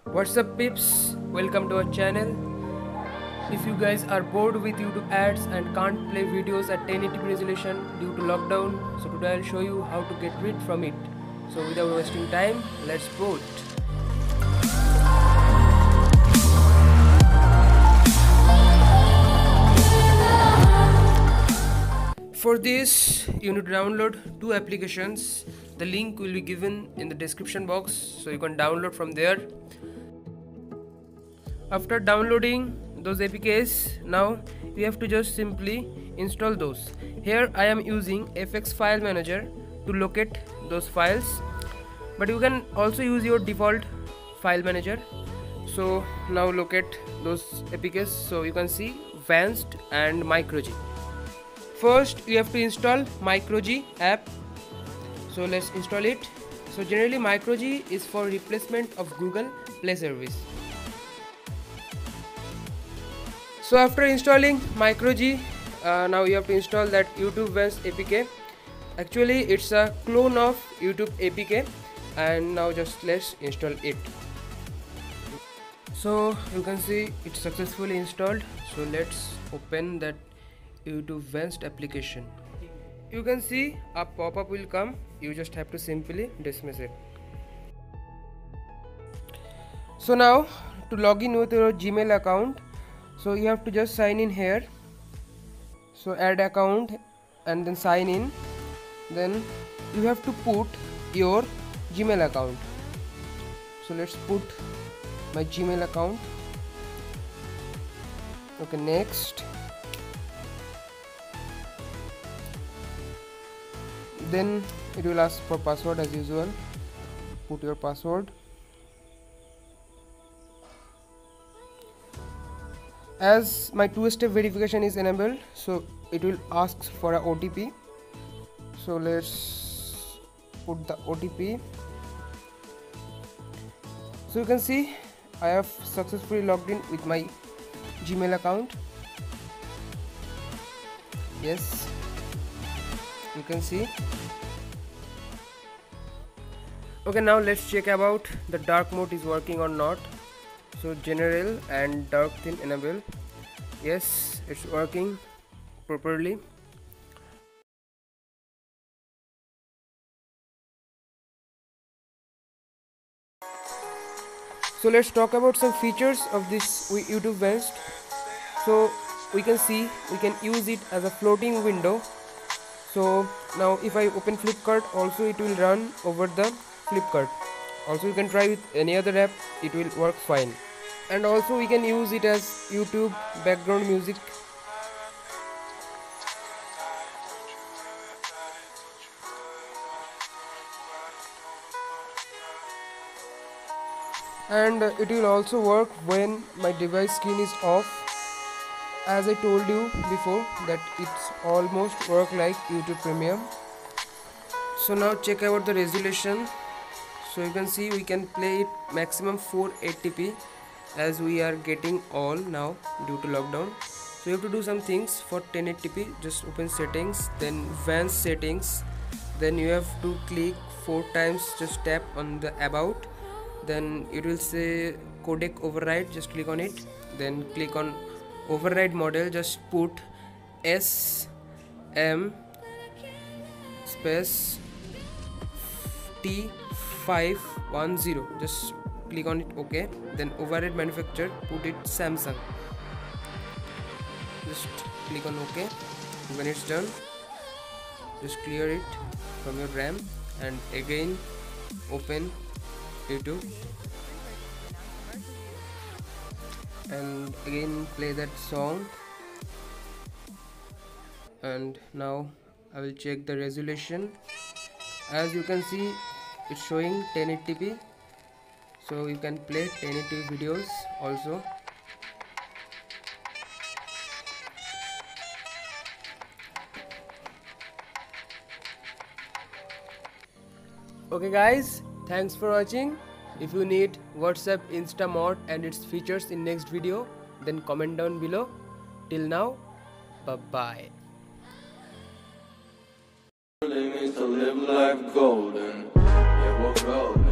What's up peeps, welcome to our channel. If you guys are bored with YouTube ads and can't play videos at 1080p resolution due to lockdown, so today I'll show you how to get rid from it. So without wasting time, let's boot. For this, you need to download two applications. The link will be given in the description box, so you can download from there. After downloading those APKs, now you have to just simply install those. Here I am using FX File Manager to locate those files, but you can also use your default file manager. So now locate those APKs. So you can see Vanced and MicroG. First you have to install MicroG app. So let's install it. So generally MicroG is for replacement of Google Play service. So after installing MicroG, now you have to install that YouTube Vanced APK. Actually it's a clone of YouTube APK, and now just let's install it. So you can see it's successfully installed. So let's open that YouTube Vanced application. You can see a pop-up will come. You just have to simply dismiss it. So now to log in with your Gmail account, so you have to just sign in here. So add account and then sign in. Then you have to put your Gmail account. So let's put my Gmail account. Okay, next. Then it will ask for password as usual. Put your password. As my two-step verification is enabled, so it will ask for a OTP. So let's put the OTP. So you can see I have successfully logged in with my Gmail account. Yes, you can see. Okay, now let's check about the dark mode is working or not. So general and dark theme enable. Yes, it's working properly. So let's talk about some features of this YouTube Vanced. So we can see we can use it as a floating window. So now if I open Flipkart, also it will run over the Flipkart. Also you can try with any other app, it will work fine. And also we can use it as YouTube background music. And it will also work when my device screen is off. As I told you before that it's almost work like YouTube Premium. So now check out the resolution. So you can see we can play it maximum 480p, as we are getting all now due to lockdown. So you have to do some things for 1080p. Just open settings, then Vanced settings, then you have to click 4 times, just tap on the about, then it will say codec override, just click on it, then click on override model, just put SM space T510, just click on it. Okay, then override manufacturer, put it Samsung, just click on OK. When it's done, just clear it from your RAM and again open YouTube and again play that song. And now I will check the resolution. As you can see it's showing 1080p, so you can play 1080p videos also. Okay guys, thanks for watching. If you need WhatsApp Insta Mod and its features in next video, then comment down below. Till now, bye bye. To live life golden, yeah, we're golden.